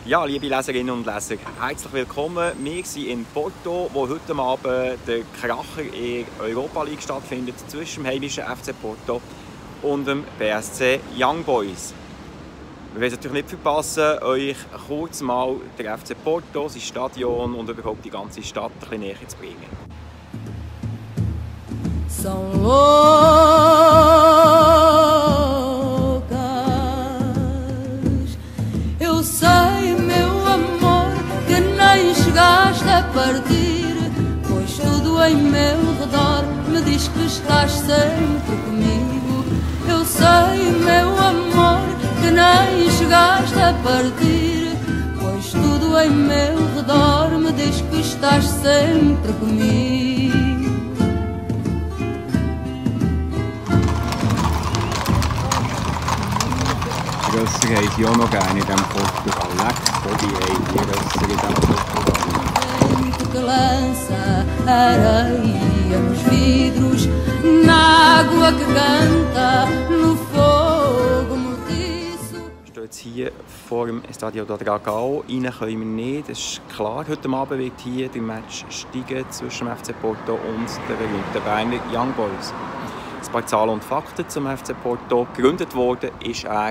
Ja, liebe Leserinnen und Leser, herzlich willkommen. Wir sind in Porto, wo heute Abend der Kracher in der Europa League stattfindet zwischen dem heimischen FC Porto und dem BSC Young Boys. Wir wollen natürlich nicht verpassen, euch kurz mal den FC Porto, sein Stadion und überhaupt die ganze Stadt ein bisschen näher zu bringen. São loucas, eu sei, meu amor, que nem chegaste a partir, pois tudo em meu redor me diz que estás sempre comigo. Eu sei, meu amor, que nem chegaste a partir, pois tudo em meu redor me diz que estás sempre comigo. Rösser haben sie auch noch gerne in diesem Portugal. Leck, Bobby, die Rösser in diesem Portugal. Que lança areia nos vidros, na água que canta, no fogo mortiço. Wir stehen jetzt hier vor dem Estadio do Dragão. Rein können wir nicht. Es ist klar, heute Abend wird hier der Match steigen zwischen dem FC Porto und den berühmten Berner Young Boys. Ein paar Zahlen und Fakten zum FC Porto. Gegründet worden ist er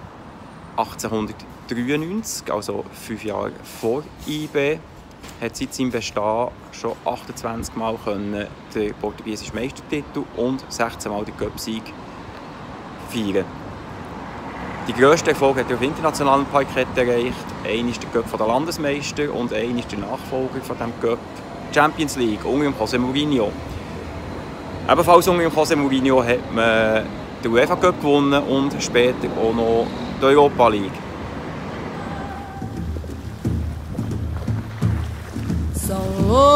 1893, also 5 Jahre vor IB. Hat seit seinem Bestehen schon 28 Mal den portugiesischen Meistertitel und 16 Mal den Cup-Sieg feiern. Die grössten Erfolge hat er auf internationalen Parkett erreicht. Einer ist der Cup der Landesmeister und einer ist der Nachfolger von diesem Cup, Champions League, unter dem José Mourinho. Ebenfalls unter dem José Mourinho hat man den UEFA Cup gewonnen und später auch noch die Europa League. São